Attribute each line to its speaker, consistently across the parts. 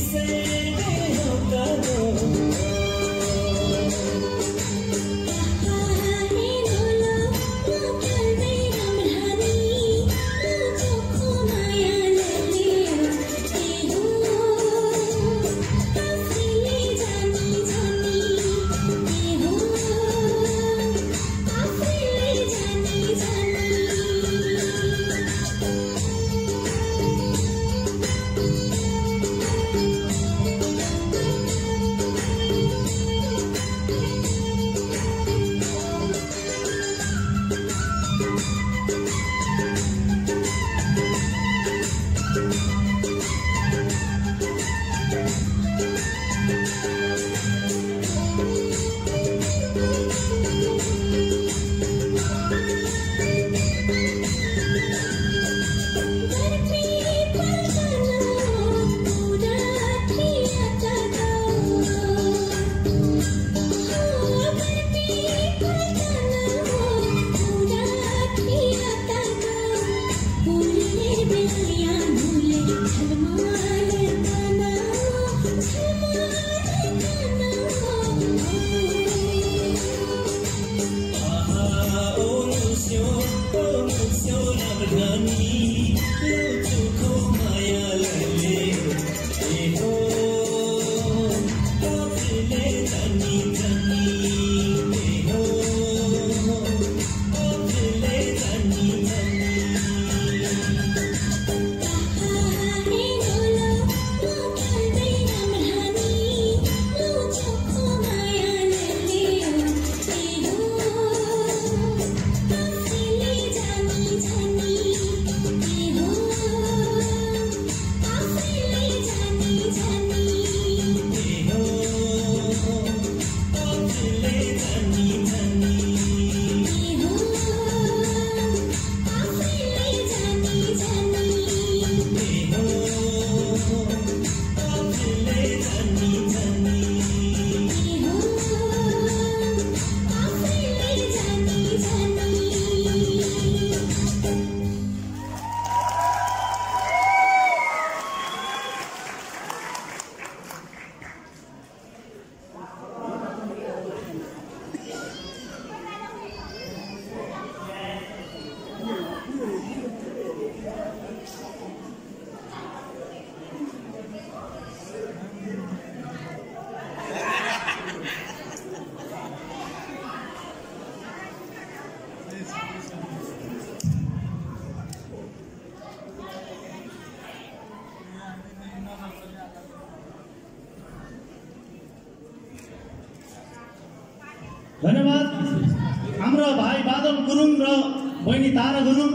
Speaker 1: धन्यवाद। हाम्रो भाइ बादल गुरुङ र बहिनी तारा गुरुङ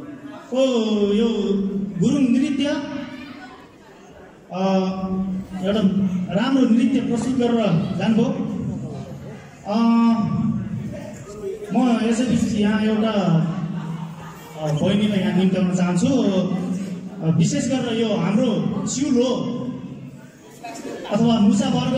Speaker 1: को यो गुरुङ नृत्य एउटा राम्रो नृत्य प्रस्तुत गरेर जानुभयो। म यसैबीच यहाँ एउटा बहिनीलाई यहाँ निम्त्याउन चाहन्छु। विशेष गरेर यो हाम्रो सिउलो अथवा मुसा वर्ग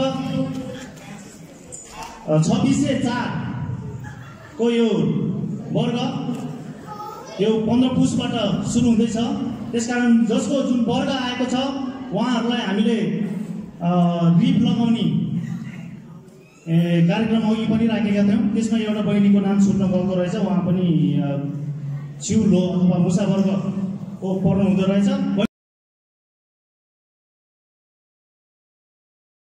Speaker 1: 2604 को यो वर्ग यो 15 पुसबाट सुरु हुँदैछ। त्यसकारण जसको जुन वर्ग आएको छ उहाँहरूलाई हामीले रिप लगाउने कार्यक्रम अघि पनि राखेका थियौँ। त्यसमा एउटा बहिनीको नाम छुट्न गएको रहेछ। उहाँ पनि सिउलो अथवा मुसा वर्गको पर्नु हुँदो रहेछ।